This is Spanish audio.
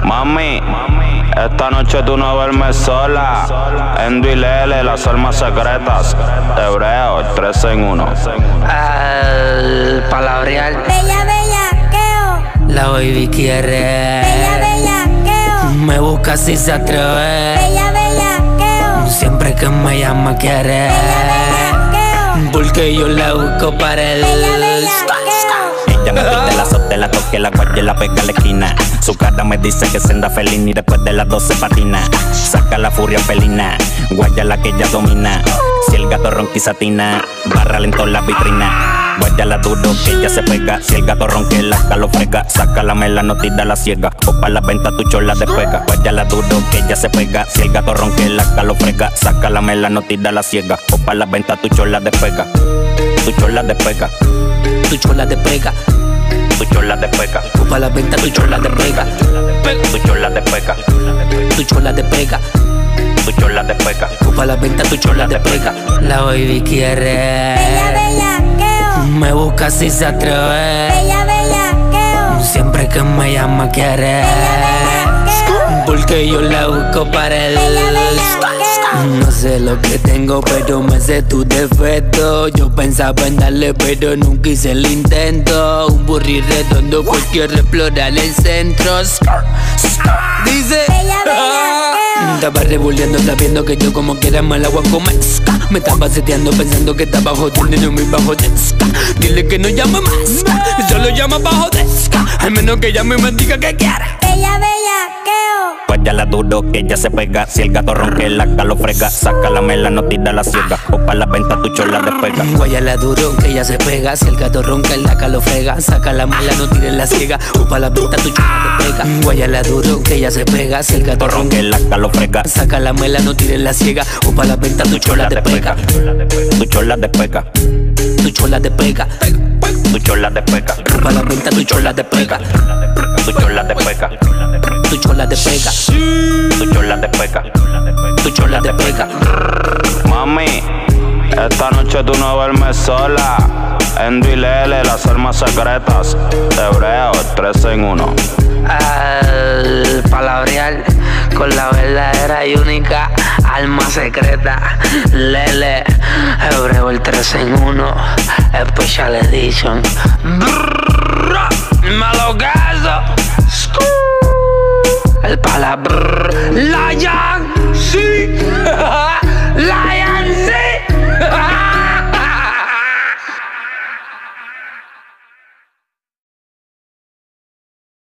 Mami, esta noche tú no duermes sola. Endo y Lele, las almas secretas. Hebreo, 3 en 1. Al palabrear. Bella, bellaqueo. La baby quiere. Bella, bellaqueo. Me busca si se atreve. Bella, bellaqueo. Siempre que me llama quiere. Bella, bellaqueo. Porque yo la busco para él. Bella, bellaqueo. Ella me pide la sote, la toque, la guaya y la pega a la esquina. Su cara me dice que se anda feliz y después de las 12 patina. Saca la furia felina, guaya la que ella domina. Si el gato ronca y satina, barra lento en la vitrina. Guaya la duro que ella se pega. Si el gato ronque la lo frega. Saca la mela, no tira la ciega. O pa' la venta tu chola despega. Guaya la duro que ella se pega. Si el gato ronque la lo frega. Saca la mela, no tira la ciega. O pa' la venta tu chola despega. Tu chola despega. Tu chola de pega. Tu chola despega. Pa' la venta tu chola de pega. Tu chola despega. Tu chola de pega. Tu chola despega. Pa' la venta tu chola de pega. La baby quiere. Bella, bellaqueo. Me busca si se atreve. Bella, bellaqueo. Siempre que me llama quiere. Bellaqueo. Porque yo la busco para él. Bella, bellaqueo. No sé lo que tengo, pero me sé tu defecto. Yo pensaba en darle, pero nunca hice el intento. Un burri redondo, pues quiero explorar el centro. Dice. Bella, bellaqueo. Estaba revolviendo sabiendo que yo como quiera me la voy a comer. Me estaba seteando pensando que estaba jodiendo y no me iba a joder. Dile que no llame más, solo llama pa' joder. Al menos que llame y me diga que quiere. Bella, bellaqueo. Guaya la duro que ella se pega. Si el gato ronque la lo frega. Saca la mela, no tira la ciega. O pa' la venta tu chola despega. Guayala duro que ella se pega. Si el gato ronca el laca lo frega. Saca la mala, no tires la ciega. O pa' la venta tu chola te pega. Guayala duro que ella se pega. Si el gato ronca Ronque la lo frega. saca la mela, no tires la ciega. O pa' la venta tu chola te pega. Tu chola despega. Tu chola te pega. Tu chola despega. O pa' la venta tu chola te pega. Tu chola despega. Tu chola te pega. Tu chola despega. Tu chola te pega. Mami, esta noche tú no duermes sola. Endo y Lele, las almas secretas. Hebreo, 3 en 1. Al palabrear con la verdadera y única alma secreta. Lele, Hebreo el 3 en 1. Special Edition. Malogazo. El palabra. La llave.